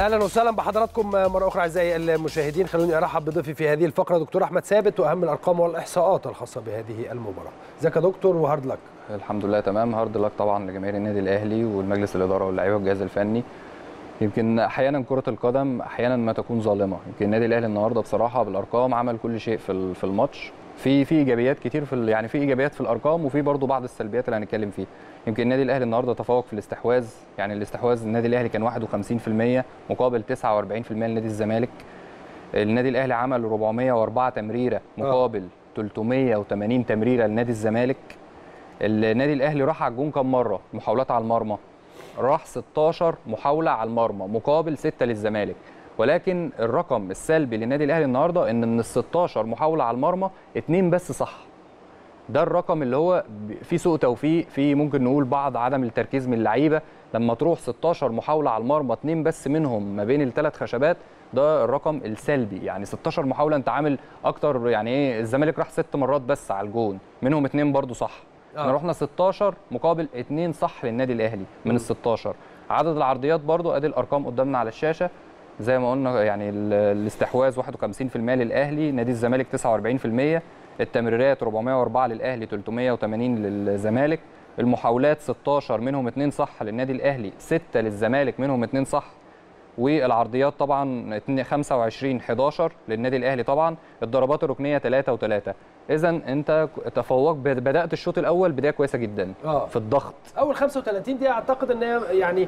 اهلا وسهلا بحضراتكم مره اخرى اعزائي المشاهدين. خلوني ارحب بضيفي في هذه الفقره دكتور احمد ثابت واهم الارقام والاحصاءات الخاصه بهذه المباراه. ازيك يا دكتور وهارد لك؟ الحمد لله تمام. هارد لك طبعا لجماهير النادي الاهلي والمجلس الاداره واللاعيبه والجهاز الفني. يمكن احيانا كره القدم احيانا ما تكون ظالمه. يمكن النادي الاهلي النهارده بصراحه بالارقام عمل كل شيء في الماتش. في ايجابيات كتير يعني في ايجابيات في الارقام وفي برضو بعض السلبيات اللي هنتكلم فيها. يمكن النادي الاهلي النهارده تفوق في الاستحواذ، يعني الاستحواذ النادي الاهلي كان 51% مقابل 49% لنادي الزمالك. النادي الاهلي عمل 404 تمريره مقابل 380 تمريره لنادي الزمالك. النادي الاهلي راح على الجون كم مره؟ محاولات على المرمى راح 16 محاوله على المرمى مقابل 6 للزمالك. ولكن الرقم السلبي للنادي الاهلي النهارده ان من ال 16 محاوله على المرمى 2 بس صح. ده الرقم اللي هو فيه سوء توفيق، فيه ممكن نقول بعض عدم التركيز من اللعيبه. لما تروح 16 محاوله على المرمى 2 بس منهم ما بين الثلاث خشبات، ده الرقم السلبي. يعني 16 محاوله انت عامل اكتر، يعني ايه؟ الزمالك راح 6 مرات بس على الجون، منهم 2 برضو صح. احنا رحنا 16 مقابل 2 صح للنادي الاهلي من ال 16. عدد العرضيات برضو ادي الارقام قدامنا على الشاشه زي ما قلنا. يعني الاستحواذ 51% للاهلي، نادي الزمالك 49%. التمريرات 404 للاهلي 380 للزمالك. المحاولات 16 منهم 2 صح للنادي الاهلي، 6 للزمالك منهم 2 صح. والعرضيات طبعا 25 11 للنادي الاهلي طبعا. الضربات الركنيه 3 و3. اذا انت تفوق، بدات الشوط الاول بدايه كويسه جدا في الضغط. اول 35 دقيقه اعتقد ان هي يعني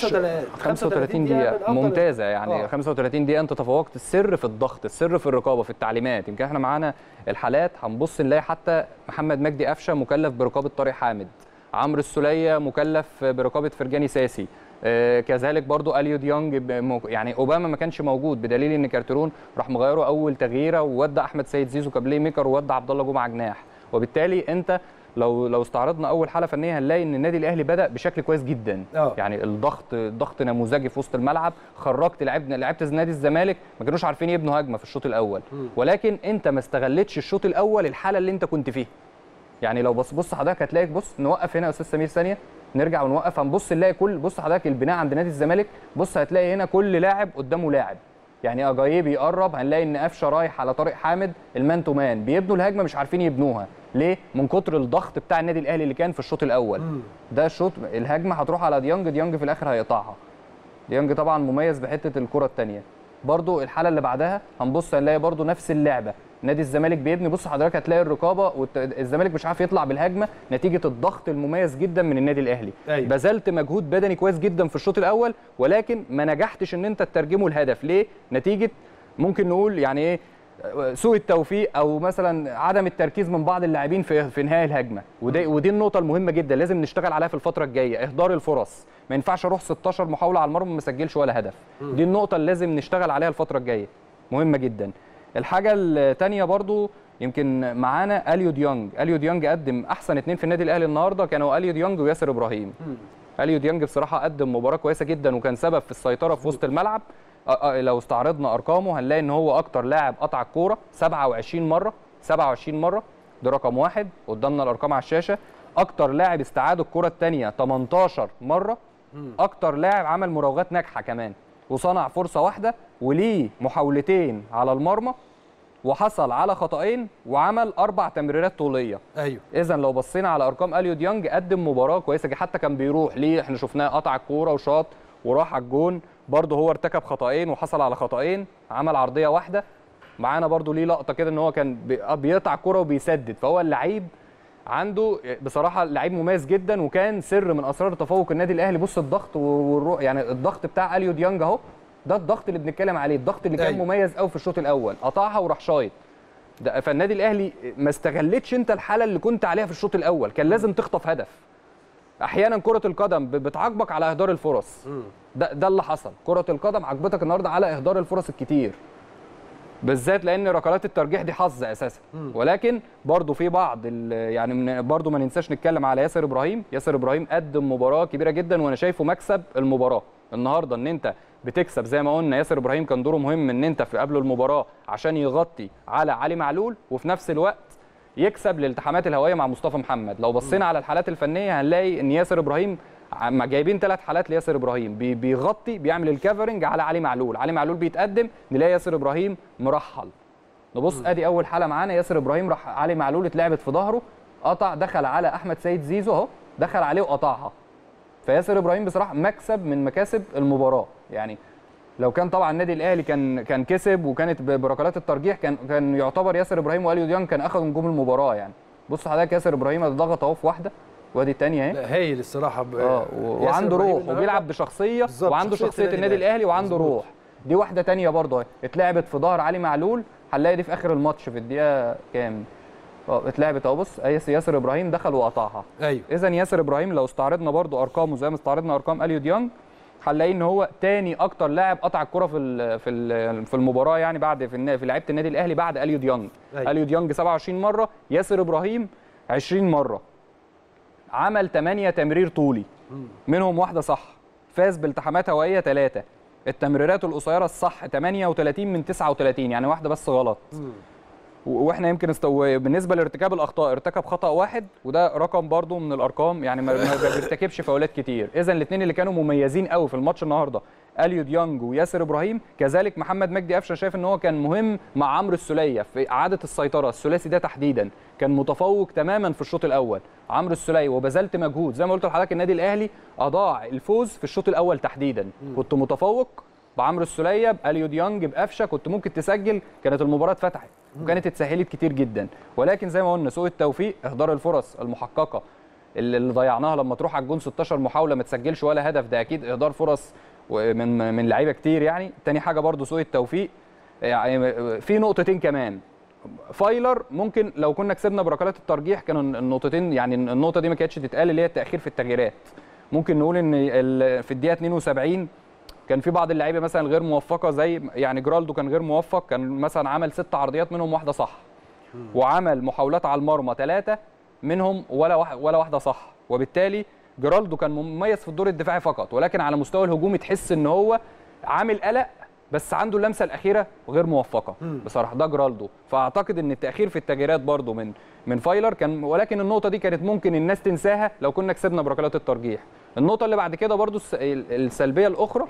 35 دقيقه ممتازه. يعني 35 دقيقه انت تفوقت. السر في الضغط، السر في الرقابه، في التعليمات. يمكن احنا معانا الحالات هنبص نلاقي حتى محمد مجدي قفشه مكلف برقابه طارق حامد، عمرو السوليه مكلف برقابه فرجاني ساسي، كذلك برضو اليو ديانج. يعني اوباما ما كانش موجود بدليل ان كارترون راح مغيره اول تغييره وودع احمد سيد زيزو كبلاي ميكر وودع عبد الله جمعه جناح. وبالتالي انت لو استعرضنا اول حاله فنيه هنلاقي ان النادي الاهلي بدا بشكل كويس جدا. يعني الضغط نموذجي في وسط الملعب. خرجت لعيبه نادي الزمالك ما كانوش عارفين يبنوا هجمه في الشوط الاول. ولكن انت ما استغلتش الشوط الاول الحاله اللي انت كنت فيها. يعني لو بص حضرتك هتلاقي، بص نوقف هنا يا استاذ سمير ثانيه، نرجع ونوقف هنبص نلاقي بص حضرتك البناء عند نادي الزمالك. بص هتلاقي هنا كل لاعب قدامه لاعب. يعني اجاييه بيقرب، هنلاقي ان قفشه رايح على طارق حامد المان تو مان، بيبنوا الهجمه مش عارفين يبنوها. ليه؟ من كتر الضغط بتاع النادي الاهلي اللي كان في الشوط الاول. ده الشوط الهجمه هتروح على ديانج في الاخر هيقطعها. ديانج طبعا مميز بحته الكره الثانيه. برضو الحاله اللي بعدها هنبص هنلاقي برضو نفس اللعبه. نادي الزمالك بيبني، بص حضرتك هتلاقي الرقابه والزمالك مش عارف يطلع بالهجمه نتيجه الضغط المميز جدا من النادي الاهلي. بذلت مجهود بدني كويس جدا في الشوط الاول ولكن ما نجحتش ان انت تترجمه لهدف. ليه؟ نتيجه ممكن نقول يعني ايه، سوء التوفيق او مثلا عدم التركيز من بعض اللاعبين في نهايه الهجمه. ودي النقطه المهمه جدا لازم نشتغل عليها في الفتره الجايه، اهدار الفرص. ما ينفعش اروح 16 محاوله على المرمى ما اسجلش ولا هدف. دي النقطه اللي لازم نشتغل عليها الفتره الجايه، مهمه جدا. الحاجه الثانيه برضو يمكن معانا اليو ديانج قدم احسن 2 في النادي الاهلي النهارده كانوا اليو ديانج وياسر ابراهيم. اليو ديانج بصراحه قدم مباراه كويسه جدا وكان سبب في السيطره في وسط الملعب. لو استعرضنا ارقامه هنلاقي ان هو اكتر لاعب قطع الكوره 27 مره. ده رقم 1 قدامنا الارقام على الشاشه. اكتر لاعب استعاد الكره الثانيه 18 مره. اكتر لاعب عمل مراوغات ناجحه كمان وصنع فرصه واحده وليه محاولتين على المرمى وحصل على خطأين وعمل 4 تمريرات طوليه. اذا لو بصينا على ارقام اليو ديانج قدم مباراه كويسه. حتى كان بيروح ليه، احنا شفناه قطع الكوره وشاط وراح على الجون. برضه هو ارتكب خطأين وحصل على خطأين، عمل عرضيه واحده. معانا برضه ليه لقطه كده ان هو كان بيقطع الكوره وبيسدد. فهو اللعيب عنده بصراحه لعيب مميز جدا وكان سر من اسرار تفوق النادي الاهلي. بص الضغط يعني الضغط بتاع اليو ديانج اهو، ده الضغط اللي بنتكلم عليه، الضغط اللي كان مميز قوي في الشوط الاول، قطعها وراح شايط. فالنادي الاهلي ما استغلتش انت الحاله اللي كنت عليها في الشوط الاول، كان لازم تخطف هدف. احيانا كره القدم بتعاقبك على اهدار الفرص. ده اللي حصل. كره القدم عاقبتك النهارده على اهدار الفرص الكتير، بالذات لان ركلات الترجيح دي حظ اساسا. ولكن برضو في بعض يعني برضو ما ننساش نتكلم على ياسر ابراهيم قدم مباراه كبيره جدا وانا شايفه مكسب المباراه النهارده. ان انت بتكسب زي ما قلنا، ياسر ابراهيم كان دوره مهم ان انت في قبل المباراه عشان يغطي على علي معلول وفي نفس الوقت يكسب الالتحامات الهوائيه مع مصطفى محمد. لو بصينا على الحالات الفنيه هنلاقي ان ياسر ابراهيم جايبين 3 حالات لياسر ابراهيم، بيغطي بيعمل الكفرنج على علي معلول، علي معلول بيتقدم نلاقي ياسر ابراهيم مرحل. نبص ادي اول حاله معانا، ياسر ابراهيم راح علي معلول اتلعبت في ظهره، قطع دخل على احمد سيد زيزو اهو، دخل عليه وقطعها. فياسر ابراهيم بصراحه مكسب من مكاسب المباراه، يعني لو كان طبعا النادي الاهلي كان كسب وكانت بركلات الترجيح كان يعتبر ياسر ابراهيم واليو ديانج كان اخذوا نجوم المباراه. يعني بص حضرتك ياسر ابراهيم ضغط اهو في واحده وادي الثانيه اهي، لا هايل الصراحه وعنده روح وبيلعب بشخصيه وعنده شخصيه النادي الاهلي وعنده روح. دي واحده ثانيه برضه اهي اتلعبت في ظهر علي معلول، هنلاقي دي في اخر الماتش في الدقيقه كام اتلعبت اهو. بص ياسر ابراهيم دخل وقطعها. ايوه اذا ياسر ابراهيم لو استعرضنا برضه ارقامه زي ما استعرضنا ارقام اليو ديانج، هنلاقي ان هو تاني اكتر لاعب قطع الكره في المباراه، يعني بعد في لعيبه النادي الاهلي بعد اليو ديانج. أيوة. اليو ديانج 27 مره، ياسر ابراهيم 20 مره. عمل 8 تمرير طولي منهم واحده صح، فاز بالتحامات هوائيه 3. التمريرات القصيره الصح 38 من 39، يعني واحده بس غلط. واحنا يمكن بالنسبه لارتكاب الاخطاء ارتكب خطا واحد، وده رقم برضو من الارقام، يعني ما بيرتكبش فاولات كتير. اذا الاثنين اللي كانوا مميزين قوي في الماتش النهارده اليو ديانج وياسر ابراهيم. كذلك محمد مجدي قفشه شايف ان هو كان مهم مع عمرو السوليه في اعاده السيطره، الثلاثي ده تحديدا كان متفوق تماما في الشوط الاول عمرو السوليه، وبذلت مجهود زي ما قلت لحضرتك النادي الاهلي اضاع الفوز في الشوط الاول تحديدا. كنت متفوق بعمرو السوليه باليو ديانج بقفشه، كنت ممكن تسجل، كانت المباراه اتفتحت وكانت اتسهلت كتير جدا. ولكن زي ما قلنا سوء التوفيق، اهدار الفرص المحققه اللي ضيعناها لما تروح على الجون 16 محاوله ما تسجلش ولا هدف، ده اكيد اهدار فرص من لعيبه كتير. يعني تاني حاجه برضو سوء التوفيق، يعني في نقطتين كمان. فايلر ممكن لو كنا كسبنا بركلات الترجيح كانوا النقطتين، يعني النقطه دي ما كانتش تتقال، اللي هي التاخير في التغييرات. ممكن نقول ان في الدقيقه 72 كان في بعض اللعيبه مثلا غير موفقه، زي يعني جرالدو كان غير موفق، كان مثلا عمل 6 عرضيات منهم واحده صح، وعمل محاولات على المرمى 3 منهم ولا واحده صح. وبالتالي جرالدو كان مميز في الدور الدفاعي فقط، ولكن على مستوى الهجومي تحس ان هو عامل قلق، بس عنده اللمسه الاخيره غير موفقه بصراحه، ده جرالدو. فاعتقد ان التاخير في التغييرات برضو من فايلر كان، ولكن النقطه دي كانت ممكن الناس تنساها لو كنا كسبنا بركلات الترجيح. النقطه اللي بعد كده برضو السلبيه الاخرى،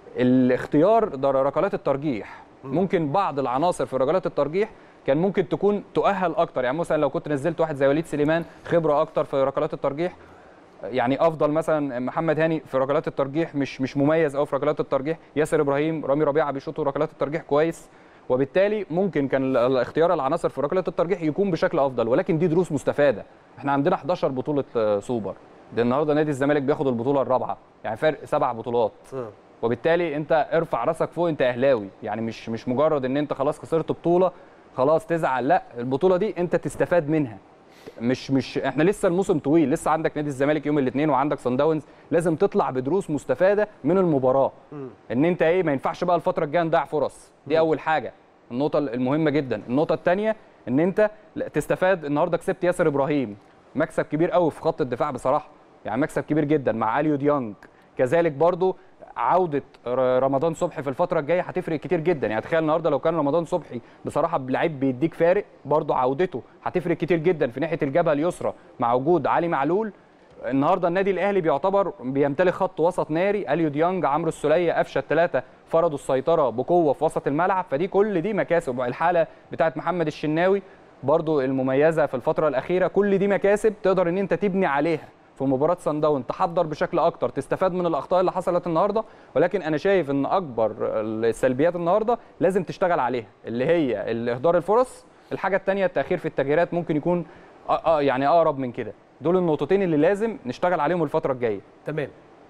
الاختيار ركلات الترجيح. ممكن بعض العناصر في ركلات الترجيح كان ممكن تكون تؤهل اكتر، يعني مثلا لو كنت نزلت واحد زي وليد سليمان خبره اكتر في ركلات الترجيح، يعني افضل. مثلا محمد هاني في ركلات الترجيح مش مميز قوي في ركلات الترجيح، ياسر ابراهيم رامي ربيعه بيشوطوا ركلات الترجيح كويس، وبالتالي ممكن كان اختيار العناصر في ركلات الترجيح يكون بشكل افضل. ولكن دي دروس مستفاده، احنا عندنا 11 بطوله سوبر، ده النهارده نادي الزمالك بياخد البطوله الرابعه، يعني فرق 7 بطولات. وبالتالي انت ارفع راسك فوق، انت اهلاوي، يعني مش مجرد ان انت خلاص خسرت بطوله خلاص تزعل، لا، البطوله دي انت تستفاد منها. مش احنا لسه الموسم طويل، لسه عندك نادي الزمالك يوم الاثنين وعندك صن داونز، لازم تطلع بدروس مستفاده من المباراه. ان انت ما ينفعش بقى الفتره الجايه نضيع فرص، دي اول حاجه، النقطه المهمه جدا. النقطه الثانيه ان انت تستفاد. النهارده كسبت ياسر ابراهيم، مكسب كبير قوي في خط الدفاع بصراحه، يعني مكسب كبير جدا مع اليو ديانج. كذلك برضو عوده رمضان صبحي في الفتره الجايه هتفرق كتير جدا، يعني تخيل النهارده لو كان رمضان صبحي بصراحه لعيب بيديك فارق، برضو عودته هتفرق كتير جدا في ناحيه الجبهه اليسرى مع وجود علي معلول. النهارده النادي الاهلي بيعتبر بيمتلك خط وسط ناري، اليو ديانج عمرو السوليه قفشه، الثلاثه فرضوا السيطره بقوه في وسط الملعب. فدي كل دي مكاسب. الحاله بتاعه محمد الشناوي برضو المميزه في الفتره الاخيره، كل دي مكاسب تقدر ان انت تبني عليها في مباراه صن داون، تحضر بشكل اكتر، تستفاد من الاخطاء اللي حصلت النهارده. ولكن انا شايف ان اكبر السلبيات النهارده لازم تشتغل عليها، اللي هي اهدار الفرص. الحاجه الثانيه التاخير في التغييرات، ممكن يكون يعني اقرب من كده. دول النقطتين اللي لازم نشتغل عليهم الفتره الجايه. تمام.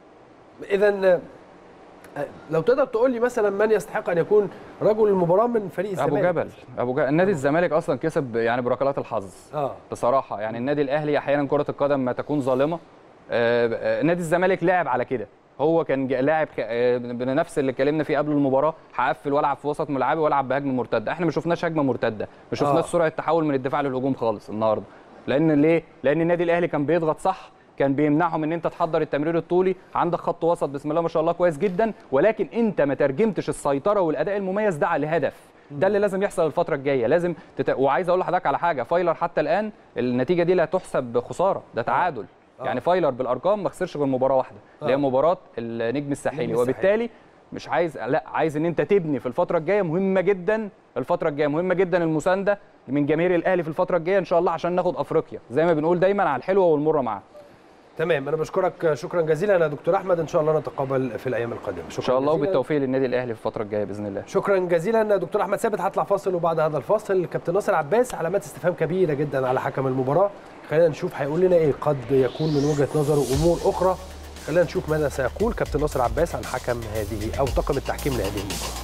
اذا لو تقدر تقول لي مثلا من يستحق ان يكون رجل المباراه من فريق الزمالك؟ ابو جبل. النادي الزمالك اصلا كسب يعني بركلات الحظ بصراحه. يعني النادي الاهلي احيانا كره القدم ما تكون ظالمه، نادي الزمالك لعب على كده، هو كان لاعب بنفس اللي اتكلمنا فيه قبل المباراه، هقفل والعب في وسط ملعبي والعب بهجمه مرتده. احنا ما شفناش هجمه مرتده، ما شفناش سرعه تحول من الدفاع للهجوم خالص النهارده. لان النادي الاهلي كان بيضغط صح، كان بيمنعهم ان انت تحضر التمرير الطولي، عندك خط وسط بسم الله ما شاء الله كويس جدا، ولكن انت ما ترجمتش السيطره والاداء المميز ده على هدف. ده اللي لازم يحصل الفتره الجايه، لازم وعايز اقول لحضرتك على حاجه، فايلر حتى الان النتيجه دي لا تحسب خساره، ده تعادل. يعني فايلر بالارقام ما خسرش غير مباراه واحده اللي هي مباراه النجم الساحلي، وبالتالي مش عايز، لا عايز ان انت تبني في الفتره الجايه. مهمه جدا الفتره الجايه، مهمه جدا المسانده من جماهير الاهلي في الفتره الجايه ان شاء الله عشان ناخد افريقيا زي ما بنقول دايما على الحلوه والمره معاها. تمام، انا بشكرك شكرا جزيلا يا دكتور احمد، ان شاء الله نتقابل في الايام القادمه. شكرا ان شاء الله، وبالتوفيق للنادي الاهلي في الفتره الجايه باذن الله. شكرا جزيلا دكتور احمد ثابت. هطلع فاصل، وبعد هذا الفاصل كابتن ناصر عباس علامات استفهام كبيره جدا على حكم المباراه. خلينا نشوف هيقول لنا ايه، قد يكون من وجهه نظره امور اخرى. خلينا نشوف ماذا سيقول كابتن ناصر عباس عن حكم هذه او طاقم التحكيم لهذه المباراه.